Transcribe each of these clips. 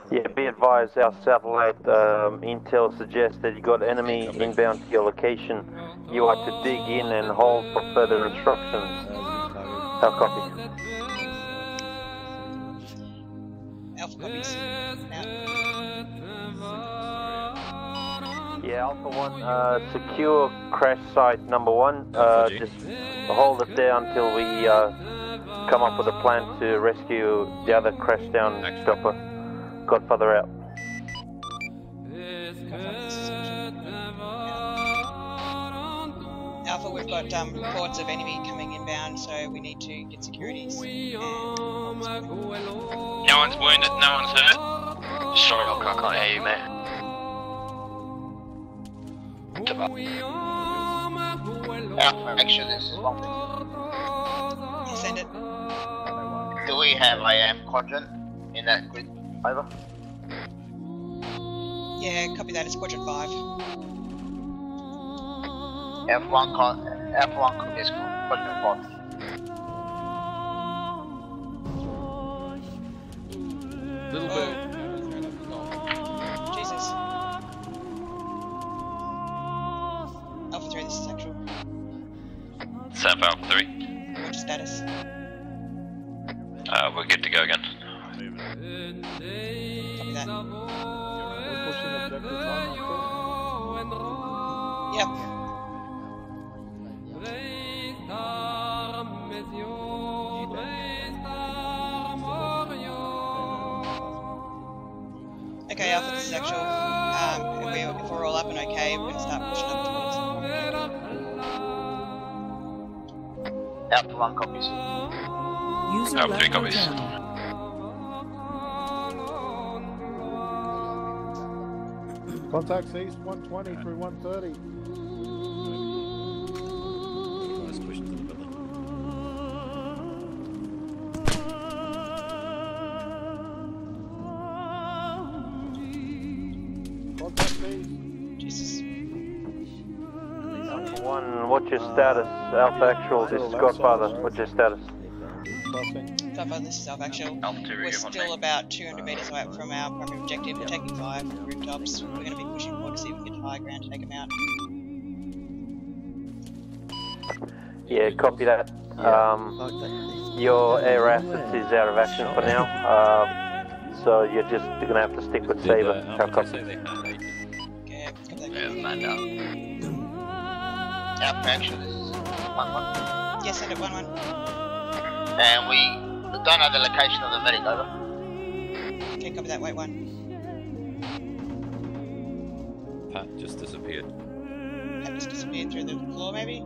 Yeah, be advised, our satellite intel suggests that you got enemy inbound to your location. You are to dig in and hold for further instructions. How copy? Alpha copies. Out. Yeah, Alpha 1, secure crash site number 1. Just hold it there until we come up with a plan to rescue the other crash down chopper. Godfather out. Alpha, we've got reports of enemy coming inbound, so we need to get securities. No one's wounded, no one's hurt. Sorry, I can't hear you, mate. Alpha, actually this is one. Yeah, send it. Do we have quadrant in that grid? Over. Yeah, copy that, it's quadrant 5. F1 is quadrant 5. Little bird. Jesus. Alpha 3, this is actual. South Alpha 3. What's your status? We're good to go again. Copy that. We're pushing objective one. Yep. Okay, Alpha, this is actual. If we're all up and okay, we're going to start pushing up towards Alpha 1 copies. Alpha 3 copies. Contacts east 120 through 130. Let's push into the building. Contacts east. Jesus. Alpha 1, what's your status? Alpha Actual, this is Godfather. What's your status? Crossing. Alpha, this is Alpha actual. Alpha 2, We're you're on still me. about 200 metres away from our primary objective. We're taking 5 rooftops. We're going to be pushing forward to see if we can get to high ground to take them out. Yeah, copy that. Your air assets is out of action for now, so you're just going to have to stick with Saber. How copy? Okay, copy that. Yeah, man down. Alpha actually this is 1-1. Yeah, send it 1-1. And we don't know the location of the medic, over. Okay, copy that, wait 1. Pat just disappeared. That just disappeared through the floor, maybe?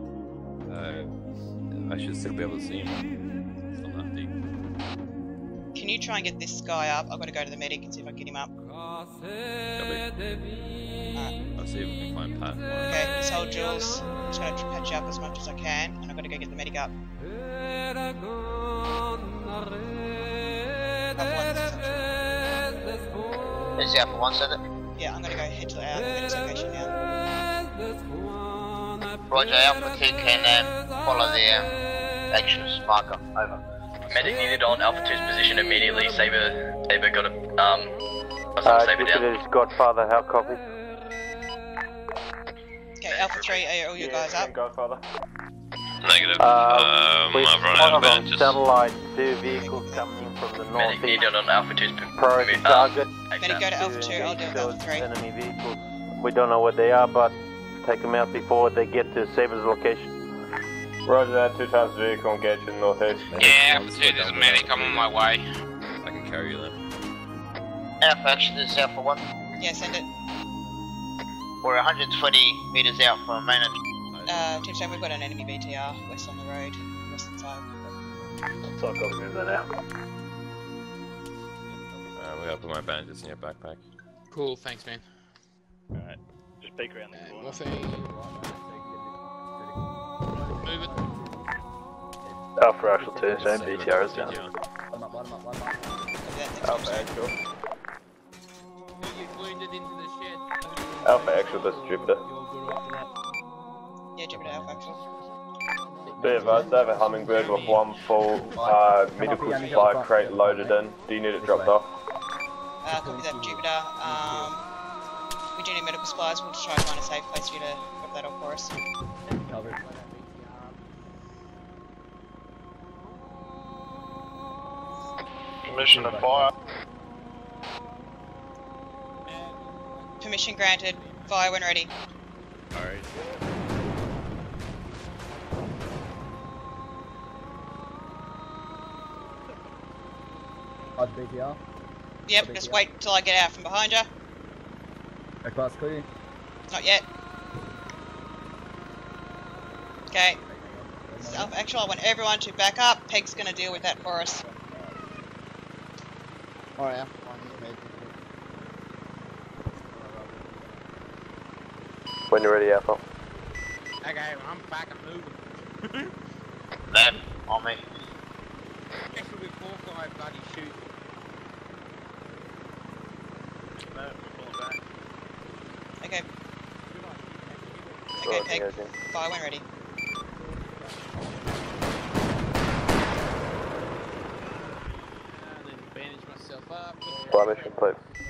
I should still be able to see him. It's not that deep. Can you try and get this guy up? I've got to go to the medic and see if I can get him up. Alright. I'll see if we can find Pat. Okay, this whole Jules. I'm just going to patch you up as much as I can, and I've got to go get the medic up. Is the Alpha 1 send it? Yeah, I'm going to go head to our medic's location now. Roger, Alpha 2 can follow the actions marker, over. Medic needed on Alpha 2's position immediately. Saber got a Saber down. This is Godfather. How copy? Okay, Alpha 3, are all you guys up? Godfather. Negative. We've I've run out spotted of on bandages. satellite 2 vehicles coming in from the Medic northeast. needed on Alpha 2's Priority target. Medic, go to Alpha 2, I'll deal with Alpha 3. Enemy vehicles. We don't know what they are, but take them out before they get to Saber's location. Roger that, 2 times vehicle engaged in the northeast. Yeah, Alpha 2, there's a medic, I'm on my way. I can carry you then. Alpha action, this is Alpha 1. Yeah, send it. We're 120 meters out from main entrance. Team Sam, we've got an enemy BTR west on the road, western side. So I've got to move that out. We gotta put my bandages in your backpack. Cool, thanks man. Alright, just peek around the corner. Morphine. Move it. Alpha Actual 2, same BTR is down. Alpha Actual. You wounded into the shed. Alpha Actual, this is Jupiter. Yeah, Jupiter Alpha actual. Be advised, I have a Hummingbird with 1 full medical supply crate loaded in. Do you need it dropped off? Copy that, Jupiter. We do need medical supplies. We'll try to find a safe place for you to drop that off for us. Covered. Permission to fire. Permission granted. Fire when ready. Alright. Hard BTR. Yep, just wait till I get out from behind you. Class clear. Not yet. Okay. Actually, I want everyone to back up. Peg's gonna deal with that for us. Alright, Alpha 1, When you're ready, Alpha. Okay, I'm back and moving. Them, on me. Actually, we 4-5 bloody shoot. No, we're pulling back. Okay. Right, Okay, Peg. yeah, okay. Fire when ready. And then bandage myself up. Fire mission, please.